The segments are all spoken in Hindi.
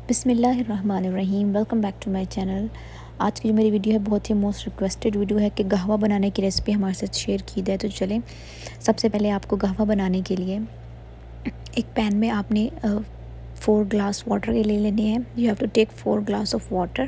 बिस्मिल्लाहिर्रहमानिर्रहीम। Welcome back to my channel. आज की जो मेरी वीडियो है बहुत ही मोस्ट रिक्वेस्टेड वीडियो है कि कहवा बनाने की रेसिपी हमारे साथ शेयर की जाए। तो चलें, सबसे पहले आपको कहवा बनाने के लिए एक पैन में आपने 4 ग्लास वाटर के ले लेने हैं। You have to take 4 glass of water.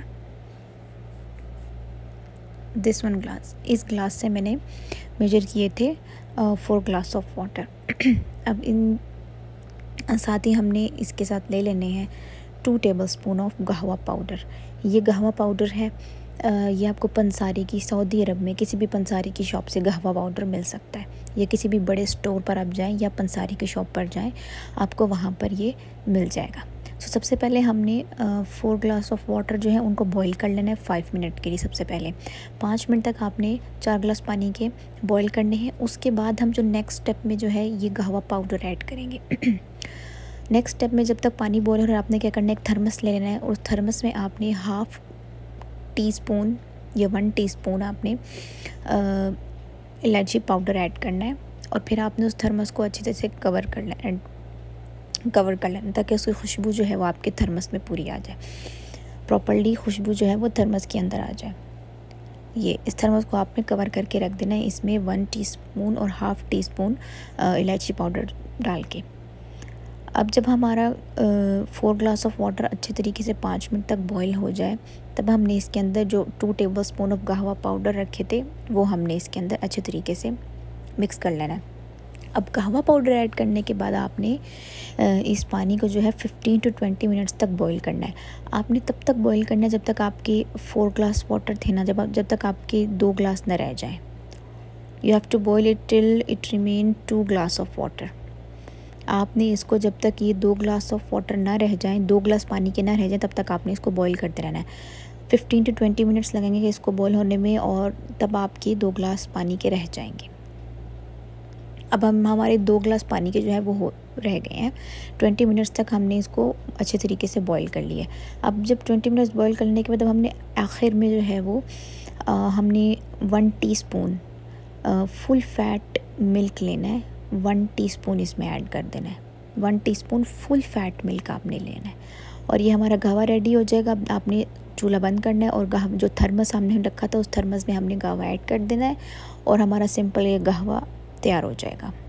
This 1 glass, इस ग्लास से मैंने मेजर किए थे 4 ग्लास ऑफ वाटर। अब इन साथ ही हमने इसके साथ ले लेने हैं 2 टेबलस्पून ऑफ कहवा पाउडर। ये कहवा पाउडर है, ये आपको पंसारी की, सऊदी अरब में किसी भी पंसारी की शॉप से कहवा पाउडर मिल सकता है, या किसी भी बड़े स्टोर पर आप जाएं या पंसारी की शॉप पर जाएं, आपको वहाँ पर ये मिल जाएगा। तो सबसे पहले हमने 4 ग्लास ऑफ वाटर जो है उनको बॉईल कर लेना है 5 मिनट के लिए। सबसे पहले 5 मिनट तक आपने 4 ग्लास पानी के बॉईल करने हैं। उसके बाद हम जो नेक्स्ट स्टेप में जो है ये कहवा पाउडर ऐड करेंगे। नेक्स्ट स्टेप में जब तक पानी बॉईल हो रहा है, आपने क्या करना है, एक थर्मस ले लेना है और उस थर्मस में आपने 1/2 टीस्पून या 1 टीस्पून आपने इलायची पाउडर ऐड करना है। और फिर आपने उस थर्मस को अच्छी तरह से कवर कर लेना ताकि उसकी खुशबू जो है वो आपके थर्मस में पूरी आ जाए, प्रॉपर्ली खुशबू जो है वो थर्मस के अंदर आ जाए। ये इस थर्मस को आपने कवर करके रख देना है, इसमें 1 टीस्पून और 1/2 टीस्पून इलायची पाउडर डाल के। अब जब हमारा 4 ग्लास ऑफ वाटर अच्छे तरीके से 5 मिनट तक बॉईल हो जाए, तब हमने इसके अंदर जो 2 टेबलस्पून ऑफ कहवा पाउडर रखे थे वो हमने इसके अंदर अच्छे तरीके से मिक्स कर लेना है। अब कहवा पाउडर ऐड करने के बाद आपने इस पानी को जो है 15 to 20 मिनट्स तक बॉईल करना है। आपने तब तक बॉईल करना है जब तक आपके 4 ग्लास वाटर थे ना, जब तक आपके 2 ग्लास न रह जाएं। You have to boil it till it remain 2 glass of water. आपने इसको जब तक ये 2 ग्लास ऑफ वाटर ना रह जाएं, 2 ग्लास पानी के ना रह जाएं, तब तक आपने इसको बॉईल करते रहना है। 15 to 20 मिनट्स लगेंगे कि इसको बॉईल होने में, और तब आपके 2 ग्लास पानी के रह जाएंगे। अब हमारे 2 ग्लास पानी के जो है वो रह गए हैं। 20 मिनट्स तक हमने इसको अच्छे तरीके से बॉईल कर लिया। अब जब 20 मिनट्स बॉईल करने के बाद अब हमने आखिर में जो है वो हमने 1 टीस्पून फुल फैट मिल्क लेना है। 1 टीस्पून इसमें ऐड कर देना है। 1 टीस्पून फुल फैट मिल्क आपने लेना है और ये हमारा कहवा रेडी हो जाएगा। अब आपने चूल्हा बंद करना है और जो थर्मस हमने रखा था उस थर्मस में हमने कहवा ऐड कर देना है और हमारा सिंपल ये कहवा तैयार हो जाएगा।